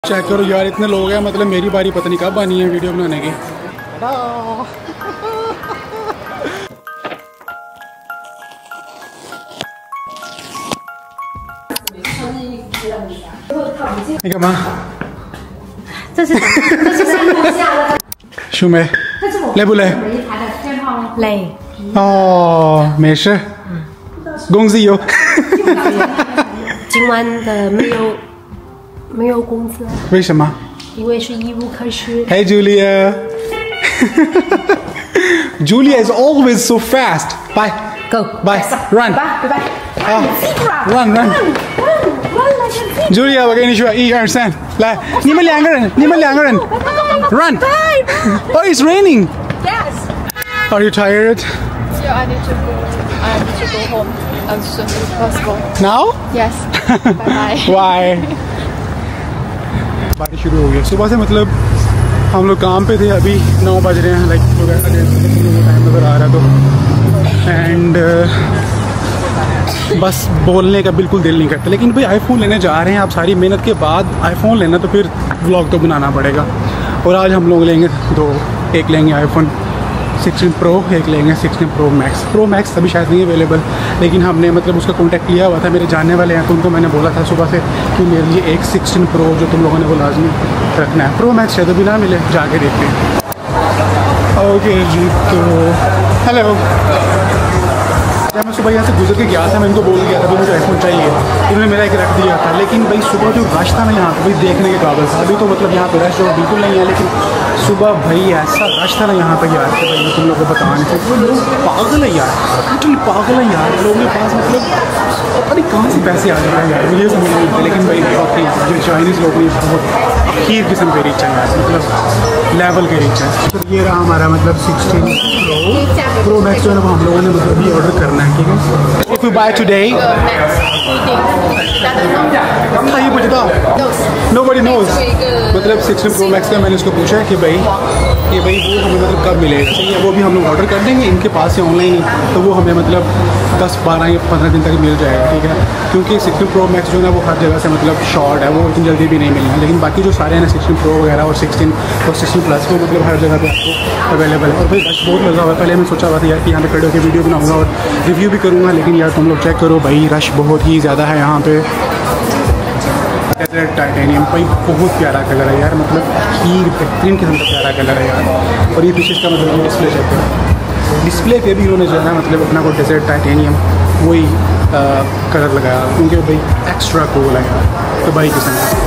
Check करो यार, इतने लोग हैं, मतलब मेरी बारी पता नहीं कब आनी है वीडियो बनाने की।你干嘛？ 这是兄妹，累不累？ 累。 哦，没事。工资有。 今晚的没有工资。 为什么？ 因为是义务课时。 Hey Julia. Julia is always so fast. Bye. Go. Bye. Run. Bye. Run. Julia， 我给你说，1、2、3，来，你们两个人，run。Oh, it's raining. Yes. Are you tired? Yeah, I need to go home as soon as possible. Now? Yes. Bye. Why? बारिश शुरू हो गई सुबह से, मतलब हम लोग काम पे थे, अभी 9 बज रहे हैं, लाइक टाइम नज़र आ रहा है तो एंड बस बोलने का बिल्कुल दिल नहीं करता। लेकिन भाई आईफोन लेने जा रहे हैं, आप सारी मेहनत के बाद आईफोन लेना तो फिर व्लॉग तो बनाना पड़ेगा। और आज हम लोग लेंगे एक लेंगे आईफोन 16 प्रो, एक लेंगे 16 प्रो मैक्स अभी शायद नहीं अवेलेबल, लेकिन हमने मतलब उसका कॉन्टैक्ट किया हुआ था, मेरे जानने वाले हैं, तो उनको मैंने बोला था सुबह से कि मेरे लिए एक 16 प्रो जो तुम लोगों ने वो लाजमी रखना है। प्रो मैक्स शायद अभी ना मिले, जाके देखते हैं। ओके जी, तो हेलो। जब मैं सुबह यहाँ से गुजर के गया था, मैं इनको बोल गया था भाई मुझे आईफोन चाहिए, इन्होंने मेरा एक रख दिया था। लेकिन भाई सुबह जो रश था ना यहाँ पे, भाई देखने के काबिल था। अभी तो मतलब यहाँ पे रश जो बिल्कुल नहीं है, लेकिन सुबह भाई ऐसा रश था ना यहाँ पर यार कि भाई तुम लोग को बता नहीं सकते। लोग पागल है यार, टोटली पागल है यार। लोगों के पास मतलब पता नहीं कहाँ से पैसे आ जाते हैं यार, मुझे समझ नहीं आता। लेकिन भाई वाकई जो चाइनीज़ लोग हैं बहुत अखीर किस्म के रिच है यार, मतलब लेवल के रिच है। तो ये रहा हमारा मतलब 16 प्रो मैक्स जो है ना, हम लोगों ने मतलब ये ऑर्डर करना है, ठीक है। इफ़ यू बाय टुडे ये पूछता नोबडी नोज, मतलब 16 प्रो मैक्स का मैंने उसको पूछा है कि भाई वो हमें मतलब कब मिलेगा, चाहिए वो भी हम लोग ऑर्डर कर देंगे इनके पास से ऑनलाइन ही, तो वो हमें मतलब 10, 12 या 15 दिन तक मिल जाएगा, ठीक है। क्योंकि 16 प्रो मैक्स जो है ना वो हर जगह से मतलब शॉर्ट है, वो इतनी जल्दी भी नहीं मिलना। लेकिन बाकी जो सारे हैं ना 16 प्रो वगैरह और 16 और 16 प्लस वो मतलब हर जगह पे आपको अवेलेबल है। और भाई रश बहुत लगा हुआ है। पहले मैं सोचा हुआ था यार कि यहाँ पे खड़े होकर वीडियो बनाऊँगा और रिव्यू भी करूँगा, लेकिन यार तुम लोग चेक करो भाई रश बहुत ही ज़्यादा है यहाँ पे। टाइटेनियम भाई बहुत प्यारा कलर है यार, मतलब खीर बेहतरीन किस्म का प्यारा कलर है यार। और ये पीछे इसका मतलब डिस्प्ले चेक है, डिस्प्ले पे भी उन्होंने जो है ना मतलब अपना को डेजर्ट टाइटेनियम वही कलर लगाया, क्योंकि भाई एक्स्ट्रा कूल है यार, तो भाई किस्म है।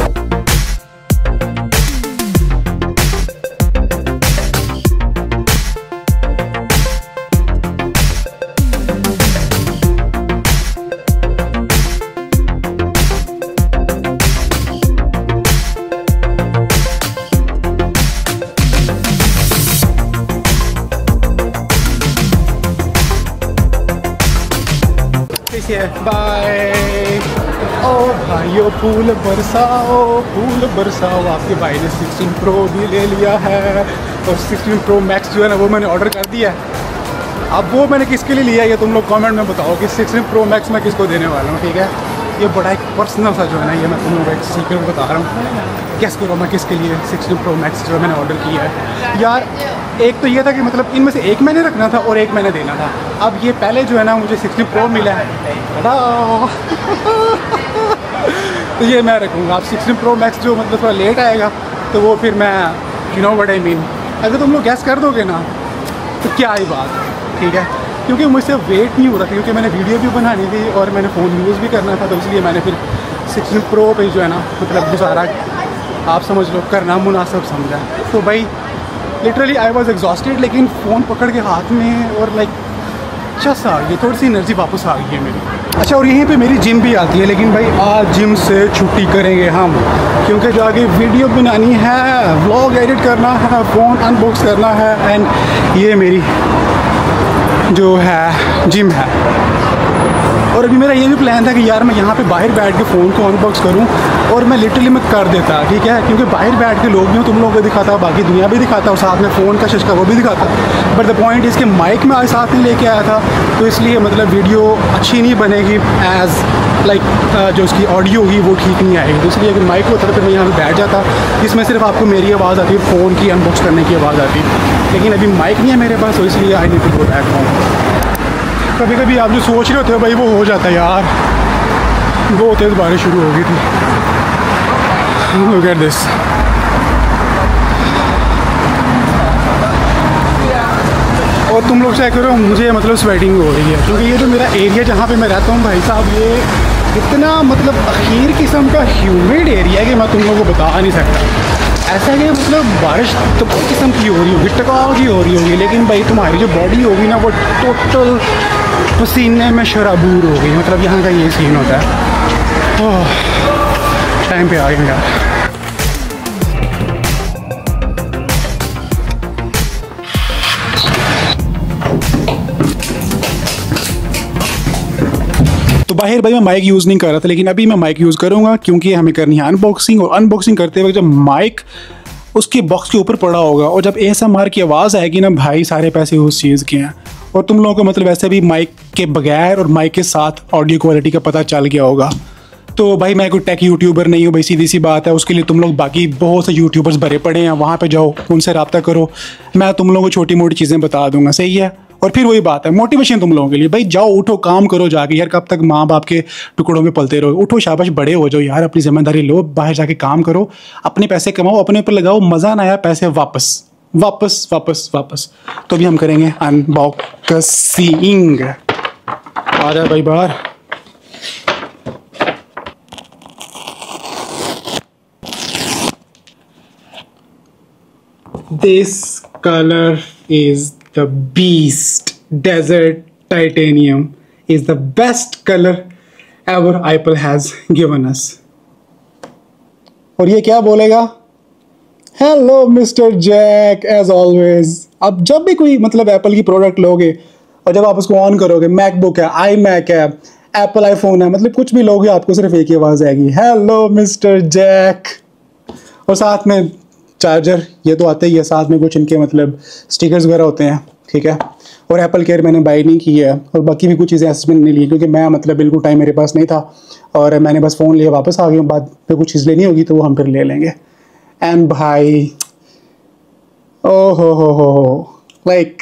बाय। ओ भाइयों फूल बरसाओ, आपके भाई ने 16 प्रो भी ले लिया है और 16 प्रो मैक्स जो है ना वो मैंने ऑर्डर कर दिया है। अब वो मैंने किसके लिए लिया है ये तुम लोग कमेंट में बताओ कि 16 प्रो मैक्स मैं किसको देने वाला हूँ, ठीक है। ये बड़ा एक पर्सनल सा जो है ना, ये मैं तुम लोगों को एक सीक्रेट बता रहा हूँ। गेस करो मैं किसके लिए 16 प्रो मैक्स जो मैंने ऑर्डर किया है यार। एक तो ये था कि मतलब इनमें से एक मैंने रखना था और एक मैंने देना था। अब ये पहले जो है ना मुझे 16 प्रो मिला है तो ये मैं रखूँगा। अब 16 प्रो मैक्स जो मतलब थोड़ा लेट आएगा तो वो फिर मैं you know what I mean, अगर तुम लोग गैस कर दोगे ना तो क्या ही बात, ठीक है। क्योंकि मुझसे वेट नहीं हो रहा था, क्योंकि मैंने वीडियो भी बनानी थी और मैंने फ़ोन यूज़ भी करना था, तो इसलिए मैंने फिर 16 प्रो पे जो है ना मतलब गुजारा आप समझ लो करना मुनासिब समझा। तो भाई लिटरली आई वॉज एग्जॉस्टेड, लेकिन फ़ोन पकड़ के हाथ में और लाइक अच्छा आ गई, थोड़ी सी एनर्जी वापस आ गई है मेरी। अच्छा, और यहीं पे मेरी जिम भी आती है, लेकिन भाई आज जिम से छुट्टी करेंगे हम, क्योंकि जाके वीडियो बनानी है, व्लॉग एडिट करना है, फ़ोन अनबॉक्स करना है, एंड ये मेरी जो है जिम है। और अभी मेरा ये भी प्लान था कि यार मैं यहाँ पे बाहर बैठ के फ़ोन को अनबॉक्स करूँ, और मैं लिटरली मैं कर देता, ठीक है। क्योंकि बाहर बैठ के लोग भी तुम लोगों को दिखाता, बाकी दुनिया भी दिखाता, और साथ में फ़ोन का शिशका वो भी दिखाता। बट द पॉइंट इसके माइक में आज साथ नहीं लेके आया था, तो इसलिए मतलब वीडियो अच्छी नहीं बनेगी एज़ लाइक जो उसकी ऑडियो होगी वो ठीक नहीं आएगी। तो इसलिए अगर माइक होता तो फिर मैं यहाँ पे बैठ जाता, जिसमें सिर्फ आपको मेरी आवाज़ आती है, फ़ोन की अनबॉक्स करने की आवाज़ आती है। लेकिन अभी माइक नहीं है मेरे पास, तो इसलिए I need to go back home. कभी कभी आप जो सोच रहे होते हो भाई वो हो जाता है यार। बहुत तेज़ बारिश शुरू हो गई थी। Look at this. और तुम लोग चेक करो, मुझे मतलब स्वेटिंग हो रही है क्योंकि ये जो मेरा एरिया जहाँ पे मैं रहता हूँ भाई साहब, ये इतना मतलब अखीर किस्म का ह्यूमिड एरिया है कि मैं तुम लोगों को बता नहीं सकता। ऐसा है कि मतलब बारिश तो कोई किस्म की हो रही होगी, टकाव की हो रही होगी, लेकिन भाई तुम्हारी जो बॉडी होगी ना वो टोटल पसीने में शराबूर हो गई। मतलब यहाँ का ये सीन होता है। टाइम पे आ गए यार। तो बाहर भाई मैं माइक यूज़ नहीं कर रहा था, लेकिन अभी मैं माइक यूज़ करूँगा क्योंकि हमें करनी है अनबॉक्सिंग। और अनबॉक्सिंग करते वक्त जब माइक उसके बॉक्स के ऊपर पड़ा होगा और जब ASMR की आवाज़ आएगी ना भाई, सारे पैसे उस चीज़ के हैं। और तुम लोगों को मतलब वैसे भी माइक के बगैर और माइक के साथ ऑडियो क्वालिटी का पता चल गया होगा। तो भाई मैं कोई टेक यूट्यूबर नहीं हूँ भाई, सीधी सी बात है। उसके लिए तुम लोग बाकी बहुत से यूट्यूबर्स भरे पड़े हैं, वहाँ पे जाओ, उनसे रब्ता करो। मैं तुम लोगों को छोटी मोटी चीज़ें बता दूंगा, सही है। और फिर वही बात है, मोटिवेशन तुम लोगों के लिए भाई, जाओ उठो काम करो जाके यार। कब तक माँ बाप के टुकड़ों में पलते रहो? उठो, शाबाश, बड़े हो जाओ यार, अपनी जिम्मेदारी लो, बाहर जाके काम करो, अपने पैसे कमाओ, अपने ऊपर लगाओ, मज़ा ना आया पैसे वापस वापस वापस वापस। तो अभी हम करेंगे अनबॉक्सिंग। आ जाए भाई बाहर। This color is the beast. Desert titanium is the best color ever Apple has given us. और ये क्या बोलेगा? Hello Mr. Jack, as always. अब जब भी कोई मतलब एप्पल की प्रोडक्ट लोगे और जब आप उसको ऑन करोगे, मैकबुक है, iMac है, एप्पल आईफोन है, मतलब कुछ भी लोगे, आपको सिर्फ एक ही आवाज़ आएगी, Hello Mr. Jack। और साथ में चार्जर ये तो आता ही है, साथ में कुछ इनके मतलब स्टिकर्स वगैरह होते हैं, ठीक है। और एप्पल केयर मैंने बाई नहीं की है और बाकी भी कुछ चीज़ें ऐसे मैंने नहीं ली क्योंकि मैं मतलब बिल्कुल टाइम मेरे पास नहीं था और मैंने बस फ़ोन लिया, वापस आ गया। बाद पे कुछ चीज़ लेनी होगी तो वो हम फिर ले लेंगे। एंड भाई ओ हो लाइक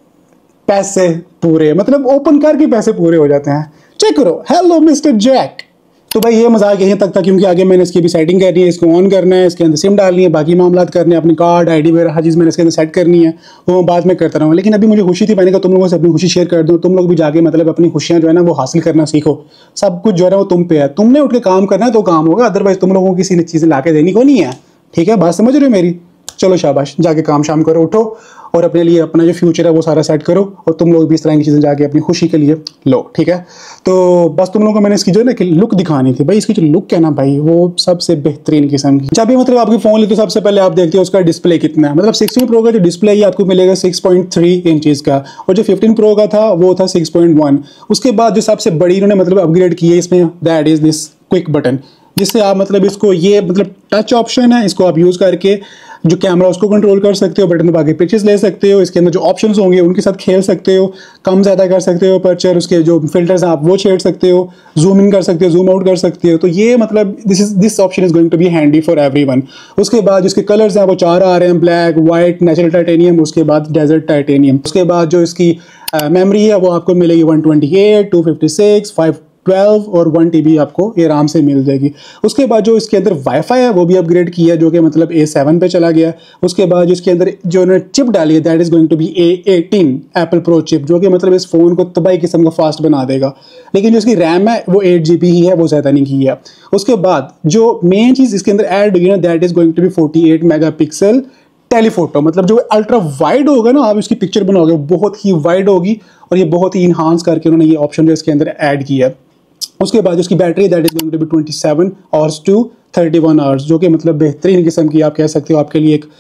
पैसे पूरे, मतलब ओपन करके पैसे पूरे हो जाते हैं। चेक करो, हेलो मिस्टर जैक। तो भाई ये मजाक यहीं तक था क्योंकि आगे मैंने इसकी भी सेटिंग करनी है, इसको ऑन करना है, इसके अंदर सिम डालनी है, बाकी मामला करने हैं, अपनी कार्ड आईडी वगैरह हर चीज़ मैंने इसके अंदर सेट करनी है, वो मैं बाद में करता रहूँगा। लेकिन अभी मुझे खुशी थी, मैंने कहा तुम लोगों से अपनी खुशी शेयर कर दूँ, तुम लोग भी जाके मतलब अपनी खुशियाँ जो है ना वो हासिल करना सीखो। सब कुछ जो है ना वो तुम पे है, तुमने उठ के काम करना है तो काम होगा, अदरवाइज तुम लोगों को किसी ने चीज़ें ला के देनी को नहीं है, ठीक है। बात समझ रहे हो मेरी? चलो शाबाश, जाके काम शाम करो, उठो और अपने लिए अपना जो फ्यूचर है वो सारा सेट करो और तुम लोग भी इस तरह की चीज़ें जाके अपनी खुशी के लिए लो, ठीक है। तो बस तुम लोगों को मैंने इसकी जो है ना कि लुक दिखानी थी भाई। इसकी जो लुक है ना भाई वो सबसे बेहतरीन किस्म की। जब भी मतलब आपकी फ़ोन ले तो सबसे पहले आप देखते हो उसका डिस्प्ले कितना है। मतलब 16 प्रो का जो डिस्प्ले है आपको मिलेगा 6.3 इंचज़ का और जो 15 प्रो का था वो था 6.1। उसके बाद जो सबसे बड़ी इन्होंने मतलब अपग्रेड की है इसमें, that is this quick button, जिससे आप मतलब इसको ये मतलब टच ऑप्शन है, इसको आप यूज़ करके जो कैमरा उसको कंट्रोल कर सकते हो, बटन दबा के पिक्चर्स ले सकते हो, इसके अंदर जो ऑप्शंस होंगे उनके साथ खेल सकते हो, कम ज़्यादा कर सकते हो अपर्चर, उसके जो फिल्टर्स हैं आप वो छेड़ सकते हो, जूम इन कर सकते हो, जूम आउट कर सकते हो। तो ये मतलब this option is going to be handy for everyone. उसके बाद जिसके कलर्स हैं वो 4 आ रहे हैं, ब्लैक, वाइट, नेचुरल टाइटेनियम, उसके बाद डेजर्ट टाइटेनियम। उसके बाद जो इसकी मेमोरी है वो आपको मिलेगी 128, 256, 512 और 1 TB आपको ये आराम से मिल जाएगी। उसके बाद जो इसके अंदर वाईफाई है वो भी अपग्रेड किया जो कि मतलब A7 पे चला गया। उसके बाद जो इसके अंदर जो उन्होंने चिप डाली है that is going to be A18 Apple pro chip, जो कि मतलब इस फ़ोन को तबाही किस्म का फास्ट बना देगा। लेकिन जो इसकी रैम है वो 8 GB ही है, वो ज़्यादा नहीं की है। उसके बाद जो मेन चीज़ इसके अंदर ऐड हुई है ना that is going to be 48 megapixel telephoto. मतलब जो अल्ट्रा वाइड होगा ना आप इसकी पिक्चर बनाओगे बहुत ही वाइड होगी और ये बहुत ही इन्हांस करके उन्होंने ये ऑप्शन जो इसके अंदर ऐड किया है। उसके बाद उसकी battery that is going to be 27 hours to 31 hours, जो कि मतलब बेहतरीन किस्म की आप कह सकते हो आपके लिए एक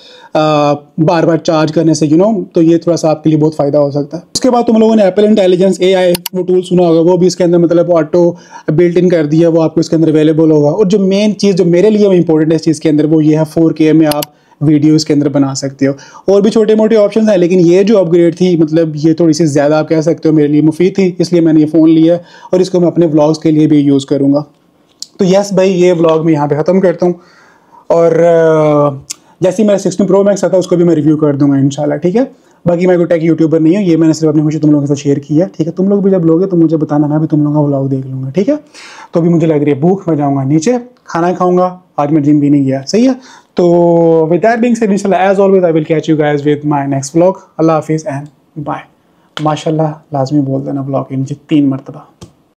बार बार चार्ज करने से तो ये थोड़ा सा आपके लिए बहुत फ़ायदा हो सकता है। उसके बाद तुम लोगों ने एप्पल इंटेलिजेंस AI वो टूल सुना होगा, वो भी इसके अंदर मतलब ऑटो बिल्ट इन कर दिया, वो आपको इसके अंदर अवेलेबल होगा। और जो मेन चीज़ जो मेरे लिए इंपॉर्टेंट है इस चीज़ के अंदर वो ये है 4K में आप वीडियोस के अंदर बना सकते हो। और भी छोटे मोटे ऑप्शंस हैं, लेकिन ये जो अपग्रेड थी मतलब ये थोड़ी सी ज़्यादा आप कह सकते हो मेरे लिए मुफीद थी, इसलिए मैंने ये फ़ोन लिया और इसको मैं अपने व्लॉग्स के लिए भी यूज़ करूँगा। तो यस भाई, ये व्लॉग मैं यहाँ पे ख़त्म करता हूँ और जैसे ही मेरा 16 Pro Max आता है उसको भी मैं रिव्यू कर दूँगा इंशाल्लाह, ठीक है। बाकी मैं कोई टेक यूट्यूबर नहीं हूँ, ये मैंने सिर्फ अपनी खुशी तुम लोगों के साथ शेयर किया, ठीक है। तुम लोग भी जब लोगे तो मुझे बताना, मैं भी तुम लोगों का व्लॉग देख लूँगा, ठीक है। तो अभी मुझे लग रही है भूख, मैं जाऊँगा नीचे खाना खाऊँगा, आज मैं जिम भी नहीं गया, सही है। तो विद दैट बीइंग सेड इंशाल्लाह as always I will catch you guys with my next vlog. अल्लाह हाफिज़ एंड बाय। माशाल्लाह लाजमी बोल देना व्लॉग के नीचे 3 मरतबा।